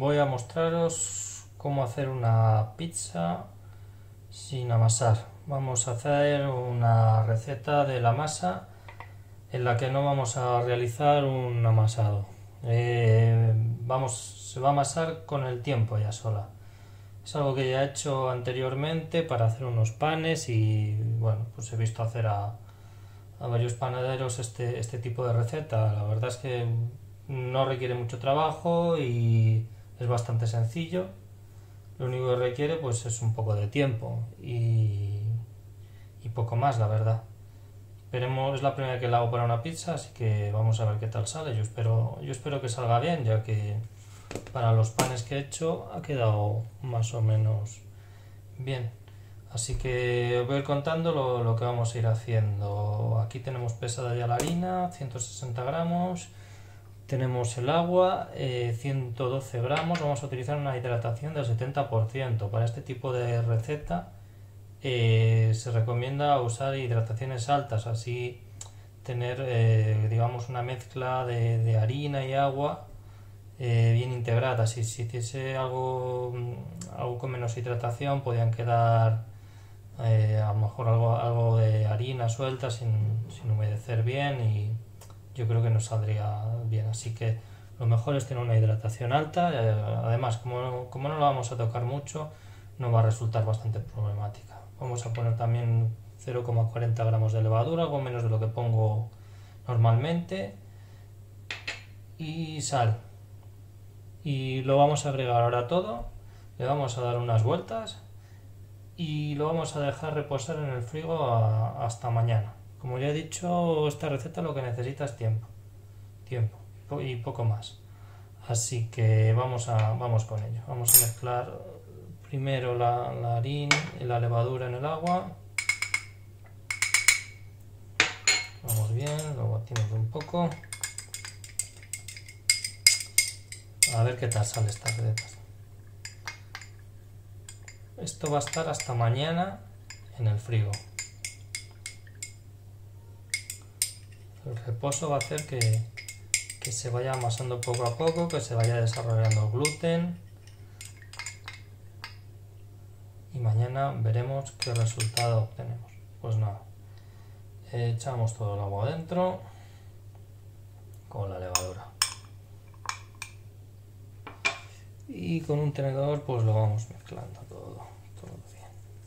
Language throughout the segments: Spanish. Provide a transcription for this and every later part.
voy a mostraros cómo hacer una pizza sin amasar. Vamos a hacer una receta de la masa en la que no vamos a realizar un amasado. Se va a amasar con el tiempo ya sola. Es algo que ya he hecho anteriormente para hacer unos panes y bueno, pues he visto hacer a varios panaderos este tipo de receta. La verdad es que no requiere mucho trabajo y es bastante sencillo. Lo único que requiere pues es un poco de tiempo y poco más, la verdad. Esperemos, es la primera que la hago para una pizza, así que vamos a ver qué tal sale. Yo espero que salga bien, ya que para los panes que he hecho ha quedado más o menos bien. Así que os voy a ir contando lo que vamos a ir haciendo. Aquí tenemos pesada ya la harina, 160 gramos. Tenemos el agua, 112 gramos. Vamos a utilizar una hidratación del 70%. Para este tipo de receta se recomienda usar hidrataciones altas, así tener digamos una mezcla de harina y agua bien integrada. Si hiciese algo con menos hidratación podían quedar a lo mejor algo de harina suelta sin humedecer bien y yo creo que no saldría bien. Así que lo mejor es tener una hidratación alta. Además, como no la vamos a tocar mucho, no va a resultar bastante problemática. Vamos a poner también 0,40 gramos de levadura, algo menos de lo que pongo normalmente, y sal. Y lo vamos a agregar ahora todo, le vamos a dar unas vueltas y lo vamos a dejar reposar en el frigo hasta mañana. Como ya he dicho, esta receta lo que necesita es tiempo y poco más. Así que vamos con ello. Vamos a mezclar primero la harina y la levadura en el agua. Vamos bien, lo batimos un poco. A ver qué tal sale esta receta. Esto va a estar hasta mañana en el frigo. El reposo va a hacer que se vaya amasando poco a poco, que se vaya desarrollando gluten. Y mañana veremos qué resultado obtenemos. Pues nada, echamos todo el agua adentro con la levadura. Y con un tenedor pues lo vamos mezclando todo bien.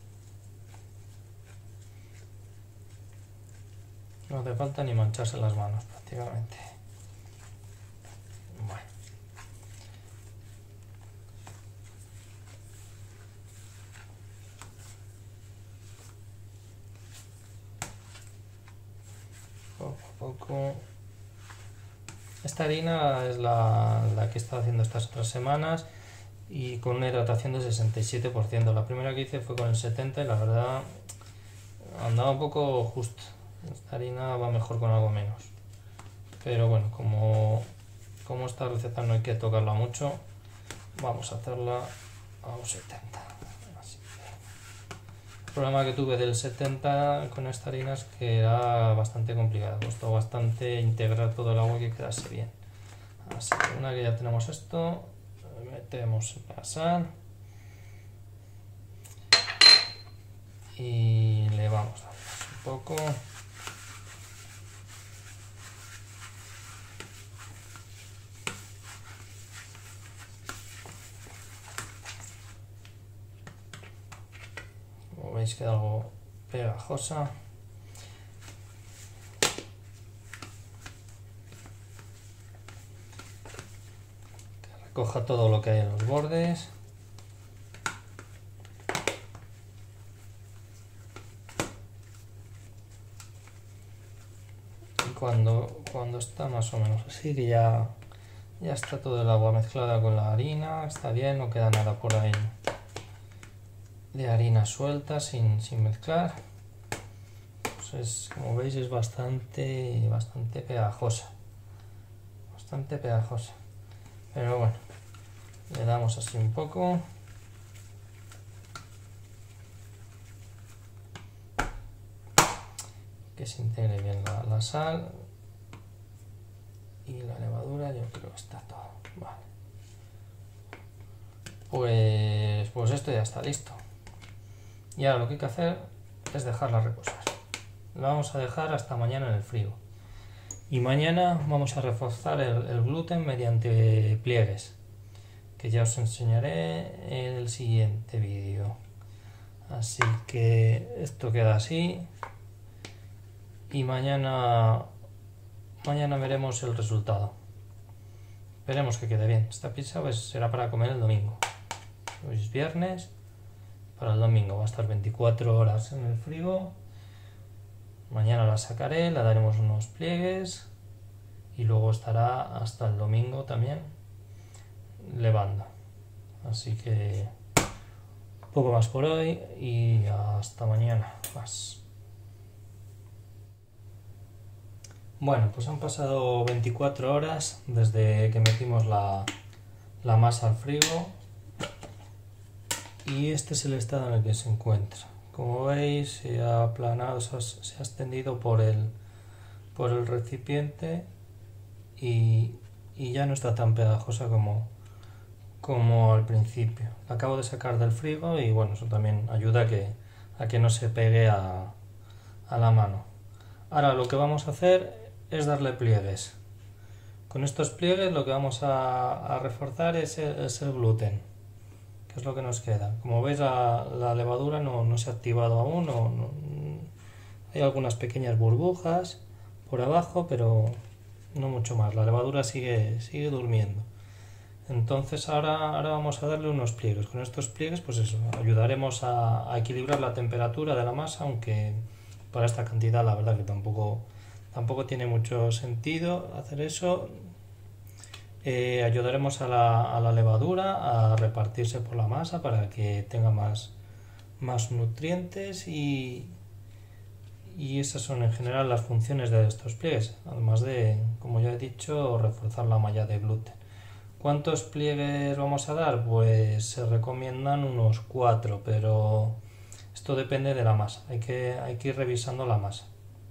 No hace falta ni mancharse las manos prácticamente. Bueno. Poco a poco. Esta harina es la que he estado haciendo estas otras semanas y con una hidratación del 67%. La primera que hice fue con el 70% y la verdad andaba un poco justo. Esta harina va mejor con algo menos. Pero bueno, como esta receta no hay que tocarla mucho, vamos a hacerla a un 70%. Así que el problema que tuve del 70% con esta harina es que era bastante complicado. Costó bastante integrar todo el agua y que quedase bien. Así que una que ya tenemos esto, metemos la sal y le vamos a dar un poco. Como veis queda algo pegajosa. Que recoja todo lo que hay en los bordes. Y cuando está más o menos así, que ya está todo el agua mezclada con la harina, está bien, no queda nada por ahí de harina suelta sin mezclar. Pues como veis es bastante pegajosa, pero bueno, le damos así un poco que se integre bien la sal y la levadura. Yo creo que está todo vale. Pues esto ya está listo. Y ahora lo que hay que hacer es dejarla reposar. La vamos a dejar hasta mañana en el frío. Y mañana vamos a reforzar el gluten mediante pliegues, que ya os enseñaré en el siguiente vídeo. Así que esto queda así. Y mañana veremos el resultado. Esperemos que quede bien. Esta pizza pues será para comer el domingo. Hoy es viernes. Para el domingo va a estar 24 horas en el frigo. Mañana la sacaré, la daremos unos pliegues y luego estará hasta el domingo también levando. Así que poco más por hoy y hasta mañana más. Bueno, pues han pasado 24 horas desde que metimos la masa al frigo y este es el estado en el que se encuentra. Como veis, se ha aplanado, se ha extendido por el recipiente y ya no está tan pegajosa como al principio. La acabo de sacar del frigo y bueno, eso también ayuda a que no se pegue a la mano. Ahora lo que vamos a hacer es darle pliegues. Con estos pliegues lo que vamos a reforzar es el gluten, que es lo que nos queda. Como veis, la levadura no se ha activado aún, hay algunas pequeñas burbujas por abajo, pero no mucho más. La levadura sigue durmiendo. Entonces ahora vamos a darle unos pliegues. Con estos pliegues pues eso, ayudaremos a equilibrar la temperatura de la masa, aunque para esta cantidad la verdad que tampoco tiene mucho sentido hacer eso. Ayudaremos a la levadura a repartirse por la masa para que tenga más nutrientes y esas son en general las funciones de estos pliegues, además de, como ya he dicho, reforzar la malla de gluten. ¿Cuántos pliegues vamos a dar? Pues se recomiendan unos 4, pero esto depende de la masa, hay que ir revisando la masa.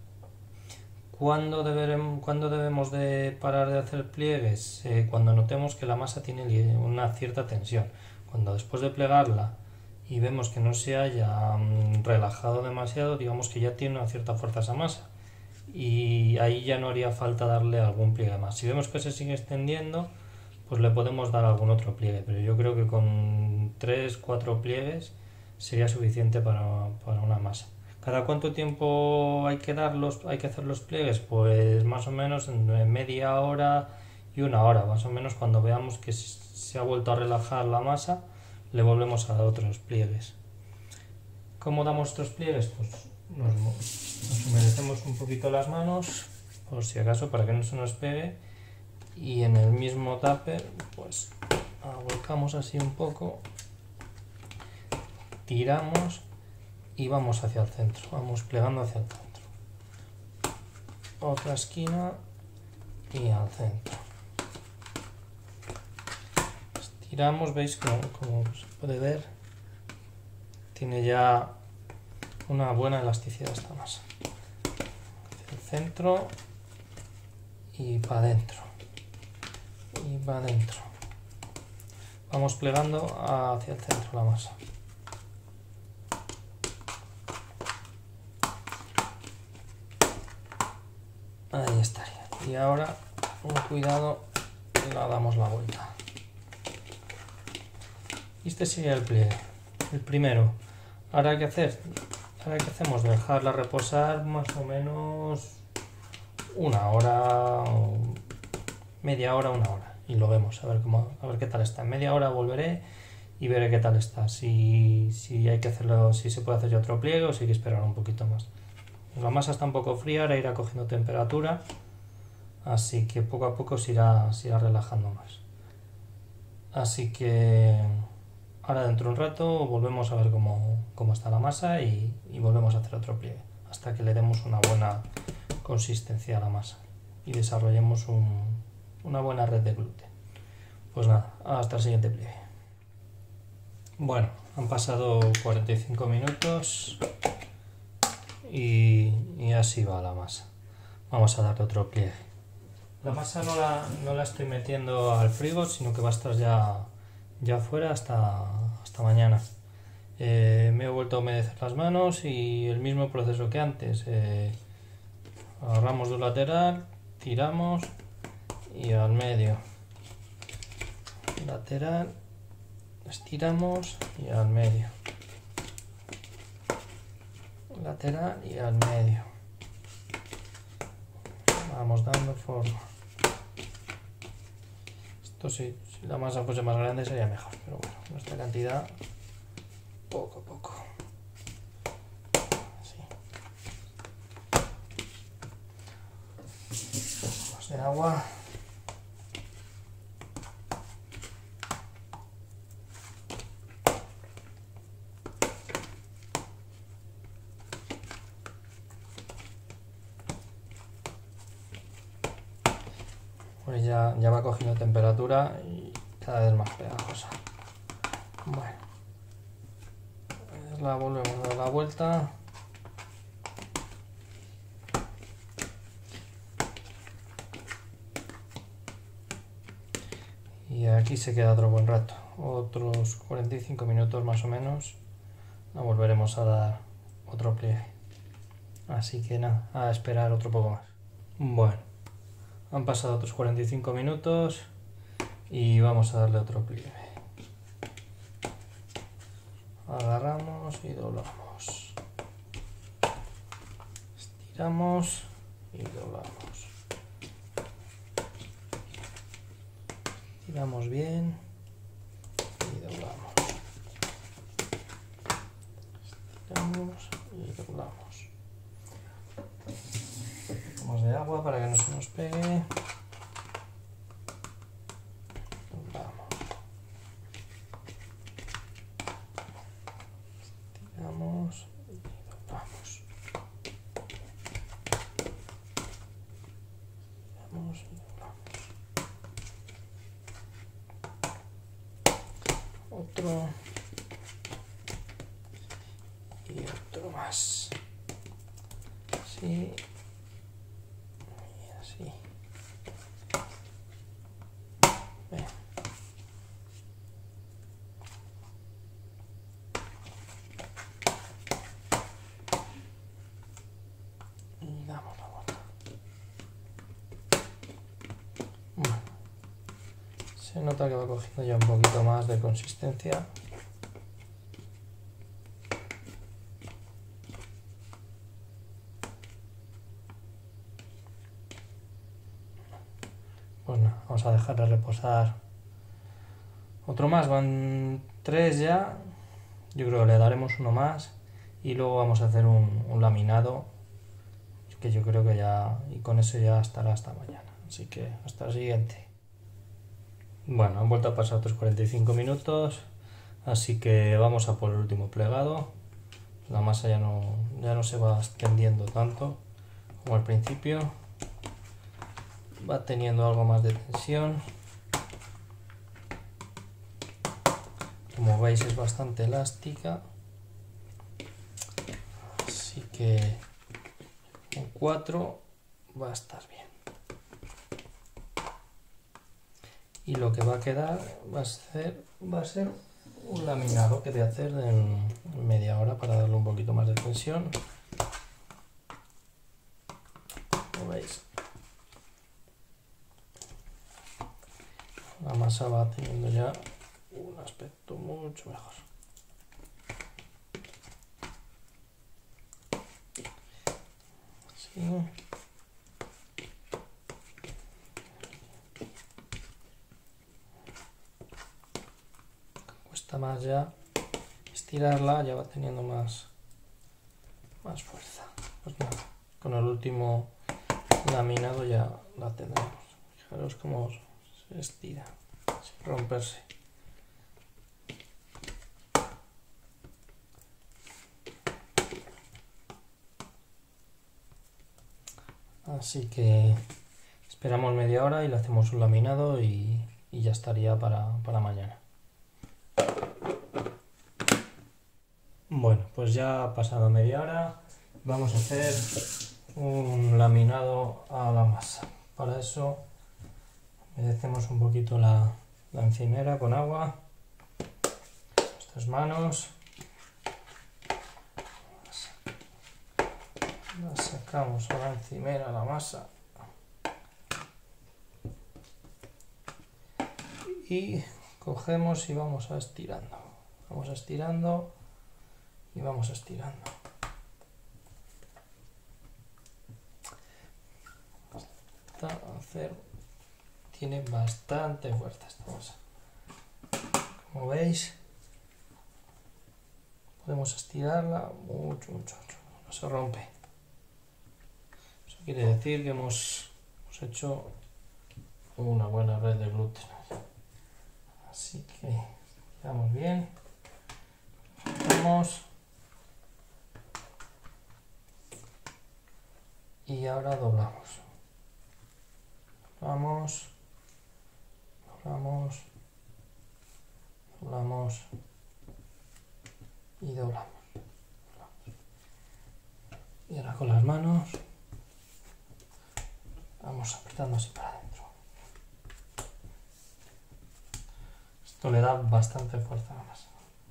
¿Cuándo debemos de parar de hacer pliegues? Cuando notemos que la masa tiene una cierta tensión. Cuando después de plegarla y vemos que no se haya relajado demasiado, digamos que ya tiene una cierta fuerza esa masa. Y ahí ya no haría falta darle algún pliegue más. Si vemos que se sigue extendiendo, pues le podemos dar algún otro pliegue. Pero yo creo que con 3-4 pliegues sería suficiente para una masa. ¿Cada cuánto tiempo hay que hacer los pliegues? Pues más o menos en media hora y una hora. Más o menos cuando veamos que se ha vuelto a relajar la masa, le volvemos a dar otros pliegues. ¿Cómo damos estos pliegues? Pues nos humedecemos un poquito las manos, por si acaso, para que no se nos pegue. Y en el mismo tupper, pues volcamos así un poco, tiramos y vamos hacia el centro, vamos plegando hacia el centro. Otra esquina y al centro. Estiramos, veis como se puede ver, tiene ya una buena elasticidad esta masa. Hacia el centro y para adentro. Y para adentro. Vamos plegando hacia el centro la masa. Ahí estaría. Y ahora, con cuidado, la damos la vuelta. Y este sería el pliegue, el primero. Ahora ¿qué hacer? Ahora ¿qué hacemos? Dejarla reposar más o menos una hora, media hora, una hora. Y lo vemos, a ver qué tal está. En media hora volveré y veré qué tal está. Si hay que hacerlo, si se puede hacer ya otro pliegue o si hay que esperar un poquito más. La masa está un poco fría, ahora irá cogiendo temperatura, así que poco a poco se irá relajando más. Así que ahora dentro de un rato volvemos a ver cómo está la masa y volvemos a hacer otro pliegue, hasta que le demos una buena consistencia a la masa y desarrollemos una buena red de gluten. Pues nada, hasta el siguiente pliegue. Bueno, han pasado 45 minutos. Y así va la masa. Vamos a darle otro pliegue. La masa no la estoy metiendo al frigo, sino que va a estar ya ya fuera hasta mañana. Me he vuelto a humedecer las manos y el mismo proceso que antes. Agarramos de un lateral, tiramos y al medio. Lateral, estiramos y al medio. Lateral y al medio. Vamos dando forma. Esto sí, si la masa fuese más grande sería mejor, pero bueno, nuestra cantidad poco a poco. Así. Más de agua. Pues ya va cogiendo temperatura y cada vez más pegajosa. Bueno, pues la volvemos a dar la vuelta. Y aquí se queda otro buen rato, otros 45 minutos más o menos. La volveremos a dar otro pliegue. Así que nada, a esperar otro poco más. Bueno, han pasado otros 45 minutos y vamos a darle otro pliegue. Agarramos y doblamos. Estiramos y doblamos. Estiramos bien y doblamos. Estiramos y doblamos. Vamos de agua para que no se nos pegue. Doblamos. Estiramos y doblamos. Estiramos y doblamos. Otro. Y otro más. Así. Sí. Bien. Y damos la vuelta. Bueno, se nota que va cogiendo ya un poquito más de consistencia. Bueno, vamos a dejarle reposar otro más, van 3 ya. Yo creo que le daremos uno más y luego vamos a hacer un laminado, que yo creo que ya, y con eso ya estará hasta mañana. Así que hasta el siguiente. Bueno, han vuelto a pasar otros 45 minutos, así que vamos a por el último plegado. La masa ya no se va extendiendo tanto como al principio. Va teniendo algo más de tensión. Como veis es bastante elástica. Así que con 4 va a estar bien. Y lo que va a quedar va a ser un laminado que voy a hacer en media hora para darle un poquito más de tensión. Como veis, la masa va teniendo ya un aspecto mucho mejor. Así. Cuesta más ya estirarla, ya va teniendo más fuerza. Pues nada, con el último laminado ya la tendremos. Fijaros cómo se estira sin romperse. Así que esperamos media hora y le hacemos un laminado y ya estaría para mañana. Bueno, pues ya ha pasado media hora. Vamos a hacer un laminado a la masa. Para eso humedecemos un poquito la encimera con agua 3 manos. La sacamos a la encimera la masa. Y cogemos y vamos a estirando. Vamos estirando y vamos estirando. Hasta hacer... Tiene bastante fuerza esta masa. Como veis, podemos estirarla mucho, mucho, mucho. No se rompe. Eso quiere decir que hemos hecho una buena red de gluten. Así que estiramos bien. Vamos. Y ahora doblamos. Doblamos. Doblamos. Doblamos. Y doblamos. Y ahora con las manos vamos apretando así para adentro. Esto le da bastante fuerza a la masa.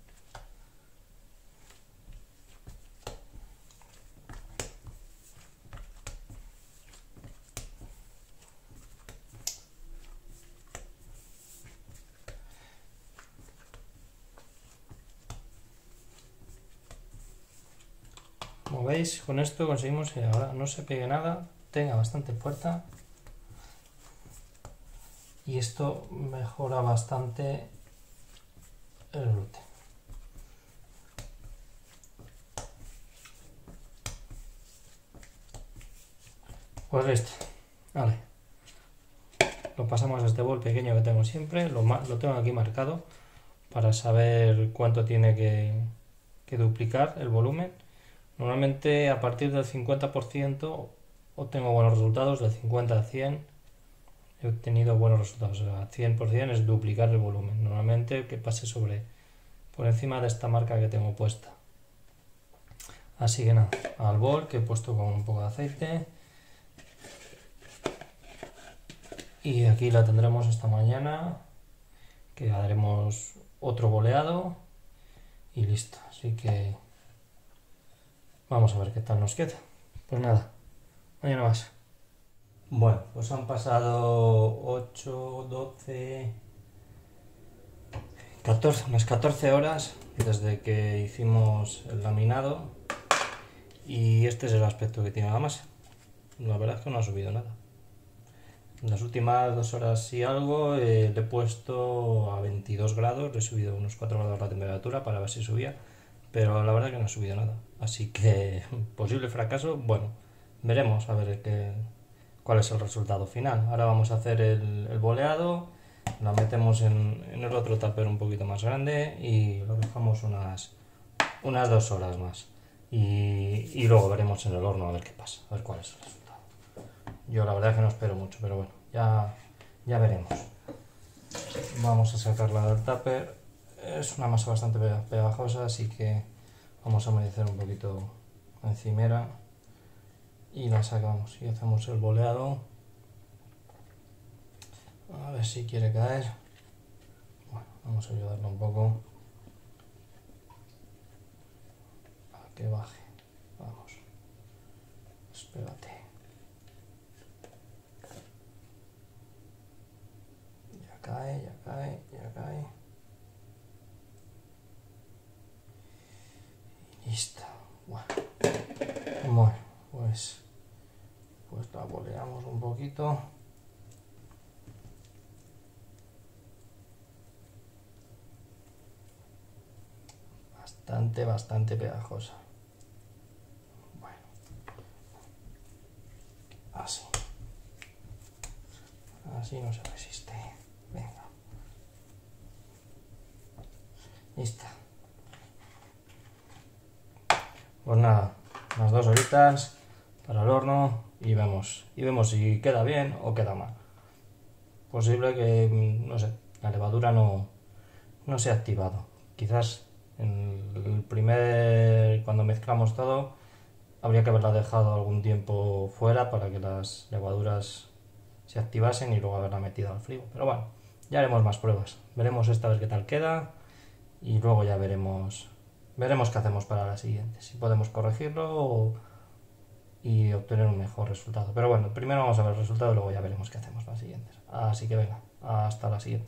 Como veis, con esto conseguimos que ahora no se pegue nada, tenga bastante fuerza y esto mejora bastante el gluten. Pues listo, vale. Lo pasamos a este bol pequeño que tengo siempre, lo tengo aquí marcado para saber cuánto tiene que duplicar el volumen. Normalmente a partir del 50% obtengo buenos resultados, del 50 al 100 he obtenido buenos resultados. O sea, 100% es duplicar el volumen. Normalmente que pase por encima de esta marca que tengo puesta. Así que nada, al bol que he puesto con un poco de aceite. Y aquí la tendremos esta mañana, que haremos otro boleado y listo. Así que vamos a ver qué tal nos queda. Pues nada, mañana más. Bueno, pues han pasado 8, 12, 14, unas 14 horas desde que hicimos el laminado y este es el aspecto que tiene la masa. La verdad es que no ha subido nada. En las últimas 2 horas y algo le he puesto a 22 grados, le he subido unos 4 grados la temperatura para ver si subía, pero la verdad es que no ha subido nada. Así que posible fracaso, bueno, veremos a ver cuál es el resultado final. Ahora vamos a hacer el boleado, la metemos en el otro tupper un poquito más grande y lo dejamos unas 2 horas más. Y luego veremos en el horno a ver qué pasa, a ver cuál es el resultado. Yo la verdad es que no espero mucho, pero bueno, ya veremos. Vamos a sacarla del tupper. Es una masa bastante pegajosa, así que vamos a humedecer un poquito la encimera y la sacamos y hacemos el boleado. A ver si quiere caer. Bueno, vamos a ayudarla un poco a que baje. Vamos, espérate. Ya cae, ya cae, ya cae. Y listo. Bueno, pues la boleamos un poquito. Bastante pegajosa. Bueno, así no se resiste. Venga, lista. Pues nada, unas 2 horitas para el horno y vemos si queda bien o queda mal. Posible que, no sé, la levadura no se ha activado. Quizás cuando mezclamos todo, habría que haberla dejado algún tiempo fuera para que las levaduras se activasen y luego haberla metido al frigo. Pero bueno, ya haremos más pruebas. Veremos esta vez qué tal queda y luego ya veremos qué hacemos para la siguiente, si podemos corregirlo y obtener un mejor resultado. Pero bueno, primero vamos a ver el resultado y luego ya veremos qué hacemos para las siguientes. Así que venga, hasta la siguiente.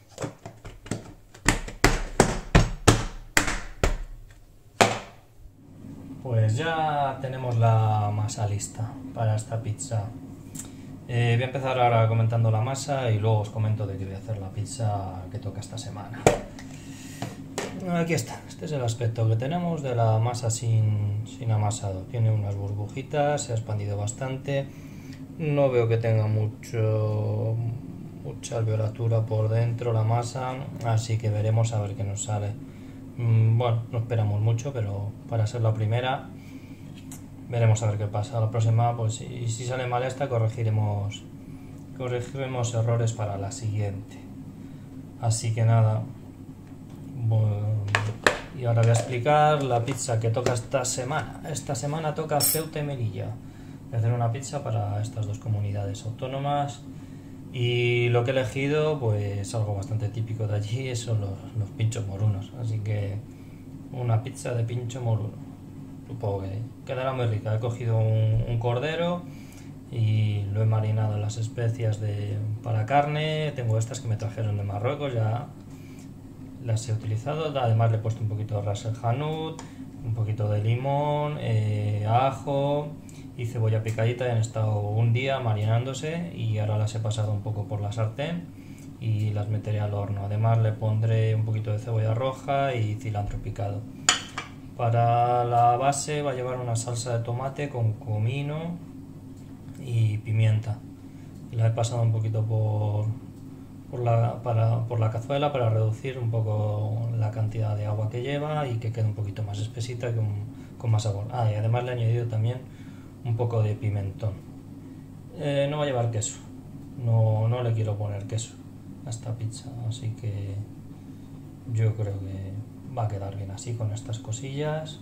Pues ya tenemos la masa lista para esta pizza. Voy a empezar ahora comentando la masa y luego os comento de qué voy a hacer la pizza que toca esta semana. Aquí está, este es el aspecto que tenemos de la masa sin amasado. Tiene unas burbujitas, se ha expandido bastante. No veo que tenga mucha alveolatura por dentro la masa, así que veremos a ver qué nos sale. Bueno, no esperamos mucho, pero para ser la primera veremos a ver qué pasa. La próxima, pues si sale mal esta, corregiremos errores para la siguiente. Así que nada. Bueno, y ahora voy a explicar la pizza que toca esta semana. Esta semana toca Ceuta y Melilla. Voy a hacer una pizza para estas dos comunidades autónomas. Y lo que he elegido, pues algo bastante típico de allí, son los pinchos morunos. Así que una pizza de pincho moruno. Supongo que quedará muy rica. He cogido un cordero y lo he marinado en las especias para carne. Tengo estas que me trajeron de Marruecos, ya las he utilizado. Además le he puesto un poquito de ras el hanout, un poquito de limón, ajo y cebolla picadita. Han estado un día marinándose y ahora las he pasado un poco por la sartén y las meteré al horno. Además le pondré un poquito de cebolla roja y cilantro picado. Para la base va a llevar una salsa de tomate con comino y pimienta. La he pasado un poquito por la cazuela para reducir un poco la cantidad de agua que lleva y que quede un poquito más espesita con más sabor. Y además le he añadido también un poco de pimentón. No va a llevar queso, no le quiero poner queso a esta pizza, así que yo creo que va a quedar bien así con estas cosillas.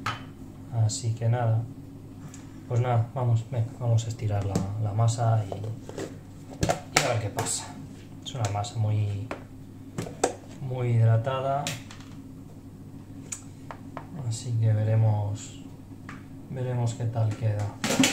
Así que nada, pues nada, vamos a estirar la masa y a ver qué pasa. Es una masa muy hidratada, así que veremos qué tal queda.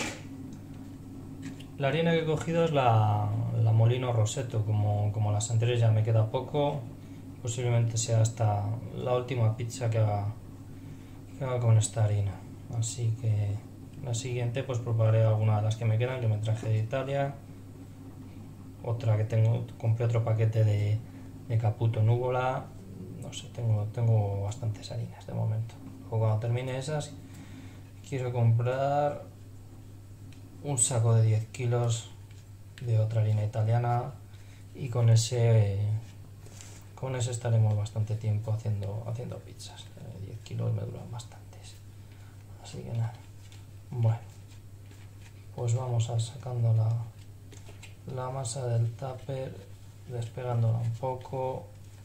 La harina que he cogido es la Molino Rosetto, como las anteriores ya me queda poco. Posiblemente sea hasta la última pizza que haga con esta harina. Así que la siguiente pues probaré alguna de las que me quedan, que me traje de Italia. Otra que compré otro paquete de Caputo Nuvola. No sé, tengo bastantes harinas de momento. Luego cuando termine esas quiero comprar un saco de 10 kilos de otra harina italiana y con ese estaremos bastante tiempo haciendo pizzas. 10 kilos me duran bastantes. Así que nada. Bueno, pues vamos a sacando la masa del tupper, despegándola un poco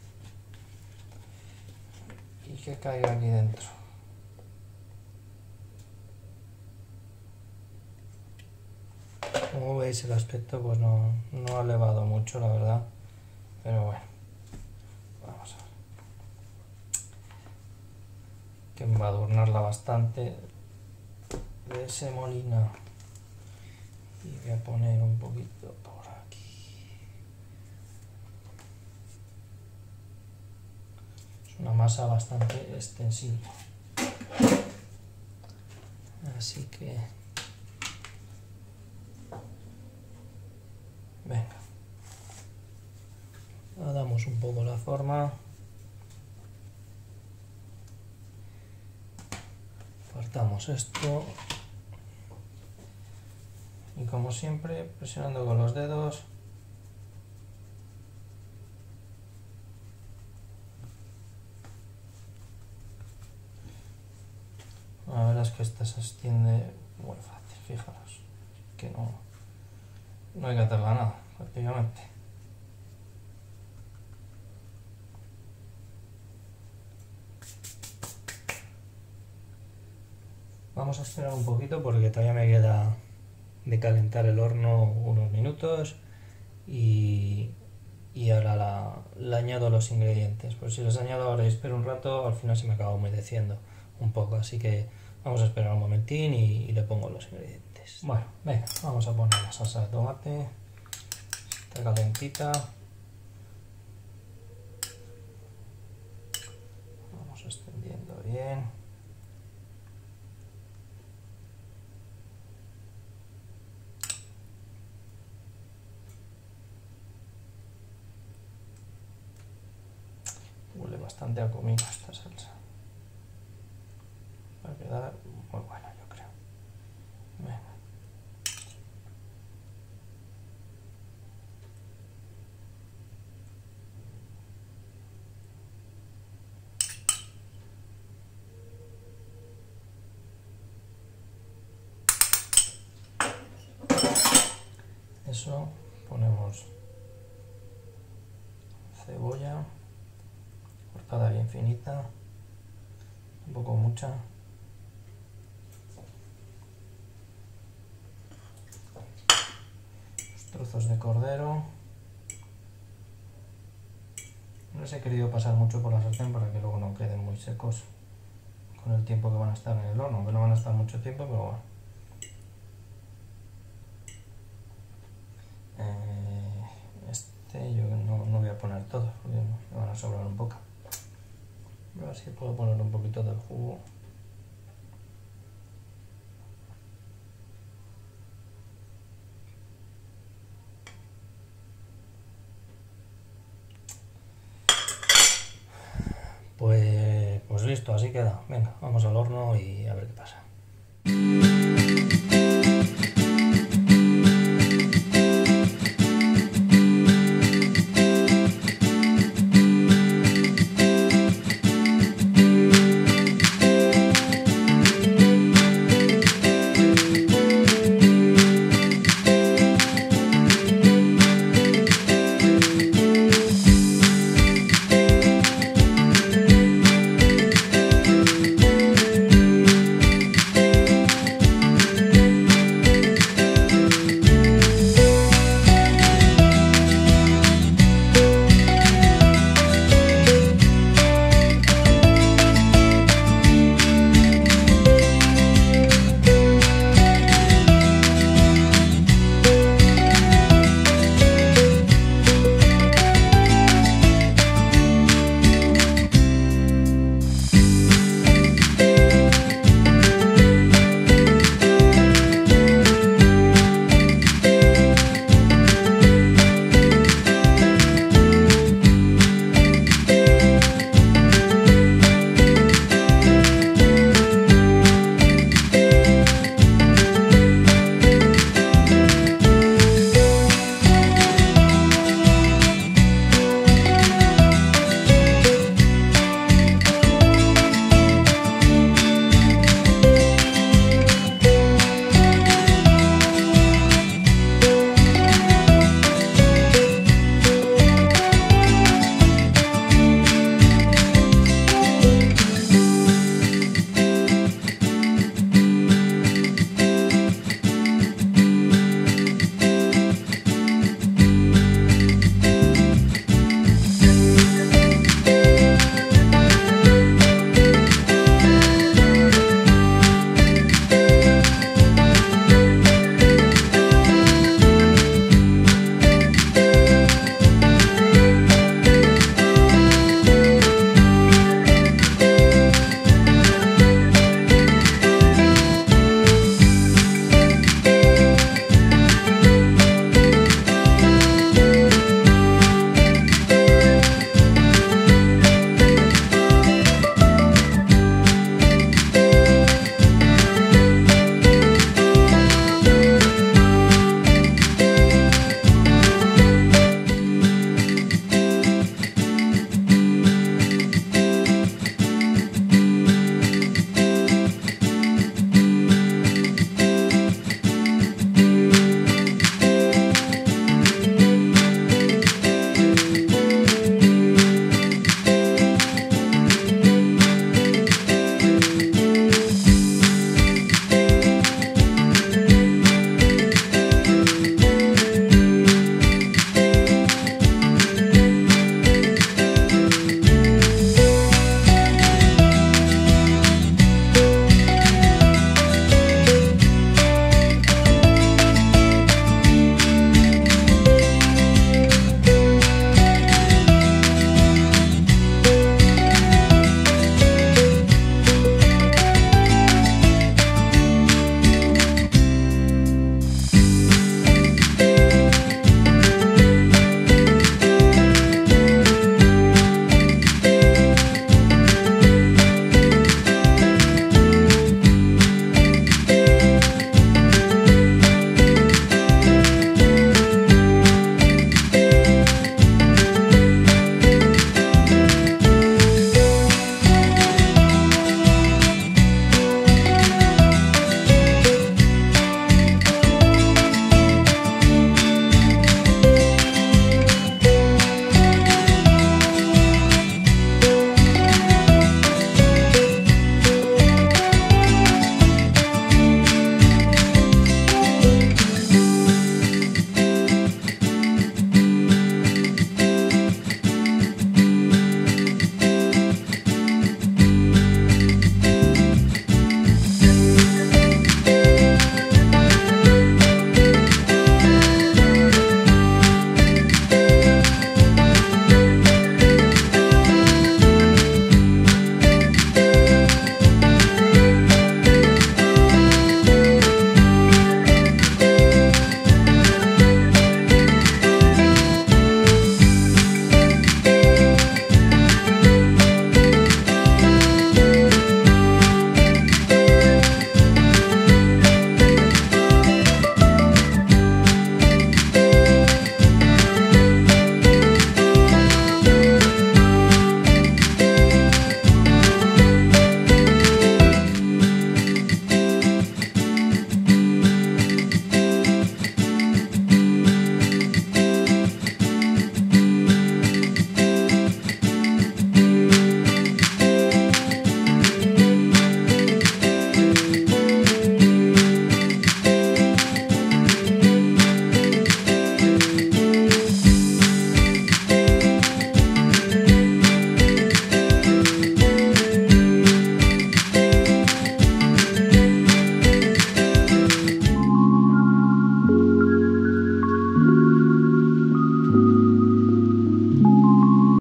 y que caiga aquí dentro. Como veis, el aspecto pues no ha elevado mucho, la verdad, pero bueno, vamos a ver, que embadurnarla bastante de ese molino y voy a poner un poquito por aquí. Es una masa bastante extensiva, así que venga, damos un poco la forma, partamos esto y como siempre presionando con los dedos la verdad es que esta se extiende muy fácil, fijaros que no hay que hacerla nada prácticamente. Vamos a esperar un poquito porque todavía me queda de calentar el horno unos minutos y y ahora le añado los ingredientes. Pues si los añado ahora y espero un rato, al final se me acaba humedeciendo un poco, así que vamos a esperar un momentín y le pongo los ingredientes. Bueno, venga, vamos a poner la salsa de tomate, está calentita. Vamos extendiendo bien. Huele bastante a comino esta salsa. Va a quedar muy buena, yo creo. Venga. Eso, ponemos cebolla cortada bien finita, un poco mucha, los trozos de cordero. No les he querido pasar mucho por la sartén para que luego no queden muy secos con el tiempo que van a estar en el horno, que no van a estar mucho tiempo, pero bueno. Yo no voy a poner todo, porque me van a sobrar un poco. A ver si puedo poner un poquito del jugo. Pues listo, así queda. Venga, vamos al horno y a ver qué pasa.